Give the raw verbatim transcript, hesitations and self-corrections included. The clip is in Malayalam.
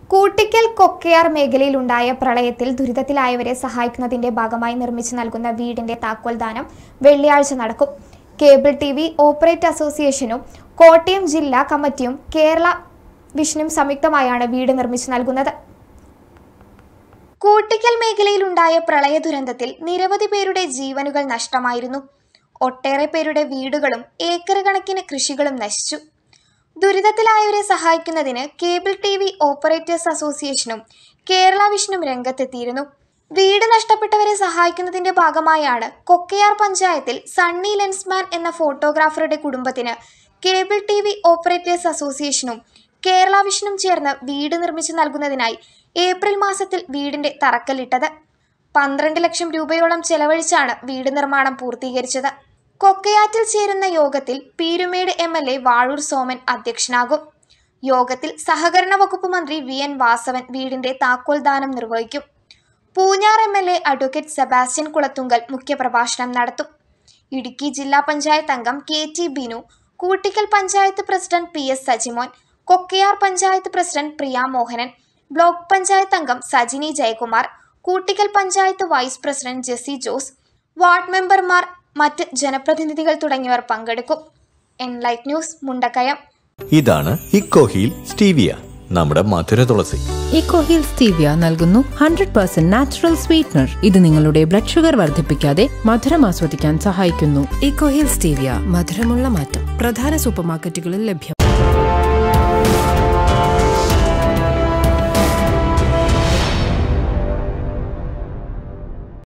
കൂട്ടിക്കൽ കൊക്കയാർ മേഖലയിലുണ്ടായ പ്രളയത്തിൽ ദുരിതത്തിലായവരെ സഹായിക്കുന്നതിന്റെ ഭാഗമായി നിർമ്മിച്ചു നൽകുന്ന വീടിന്റെ താക്കോൽദാനം വെള്ളിയാഴ്ച നടക്കും. കേബിൾ ടി വി ഓപ്പറേറ്റ് അസോസിയേഷനും കോട്ടയം ജില്ലാ കമ്മിറ്റിയും കേരള വിഷനും സംയുക്തമായാണ് വീട് നിർമ്മിച്ചു നൽകുന്നത്. കൂട്ടിക്കൽ മേഖലയിലുണ്ടായ പ്രളയ ദുരന്തത്തിൽ നിരവധി പേരുടെ ജീവനുകൾ നഷ്ടമായിരുന്നു. ഒട്ടേറെ പേരുടെ വീടുകളും ഏക്കർ കണക്കിന് കൃഷികളും നശിച്ചു. ദുരിതത്തിലായവരെ സഹായിക്കുന്നതിന് കേബിൾ ടി വി ഓപ്പറേറ്റേഴ്സ് അസോസിയേഷനും കേരള വിഷനും രംഗത്തെത്തിയിരുന്നു. വീട് നഷ്ടപ്പെട്ടവരെ സഹായിക്കുന്നതിന്റെ ഭാഗമായാണ് കൊക്കയാർ പഞ്ചായത്തിൽ സണ്ണി ലെൻസ്മാൻ എന്ന ഫോട്ടോഗ്രാഫറുടെ കുടുംബത്തിന് കേബിൾ ടി വി ഓപ്പറേറ്റേഴ്സ് അസോസിയേഷനും കേരള വിഷനും ചേർന്ന് വീട് നിർമ്മിച്ചു നൽകുന്നതിനായി ഏപ്രിൽ മാസത്തിൽ വീടിന്റെ തറക്കല്ലിട്ടത്. പന്ത്രണ്ട് ലക്ഷം രൂപയോളം ചെലവഴിച്ചാണ് വീട് നിർമ്മാണം പൂർത്തീകരിച്ചത്. കൊക്കയാറ്റിൽ ചേരുന്ന യോഗത്തിൽ Peermade M L A Vazhoor Soman അധ്യക്ഷനാകും. യോഗത്തിൽ സഹകരണ വകുപ്പ് മന്ത്രി വി എൻ വാസവൻ വീടിന്റെ താക്കോൽദാനം നിർവഹിക്കും. Poonjar M L A advocate Sebastian Kulathunkal മുഖ്യപ്രഭാഷണം നടത്തും. ഇടുക്കി ജില്ലാ പഞ്ചായത്ത് അംഗം K T Binu, Koottickal panchayat president P S Sajimon, Kokkayar panchayat president Priya Mohanan, block panchayat അംഗം Sajini Jayakumar, Koottickal panchayat vice president Jessy Jose, ward മെമ്പർമാർ, മറ്റ് ജനപ്രതിനിധികൾ തുടങ്ങിയവർ പങ്കെടുക്കും. Enlight news, Mundakayam. ഇതാണ് ഇക്കോഹീൽ സ്റ്റീവിയ, നമ്മുടെ മധുര തുളസി. ഇക്കോഹീൽ സ്റ്റീവിയ നൽകുന്നു ഹൺഡ്രഡ് പെർസെന്റ് നാച്ചുറൽ സ്വീറ്റ്നർ. ഇത് നിങ്ങളുടെ ബ്ലഡ് ഷുഗർ വർദ്ധിപ്പിക്കാതെ മധുരം ആസ്വദിക്കാൻ സഹായിക്കുന്നു. ഇക്കോഹീൽ സ്റ്റീവിയ, മധുരമുള്ള മാറ്റം. പ്രധാന സൂപ്പർ മാർക്കറ്റുകളിൽ ലഭ്യം.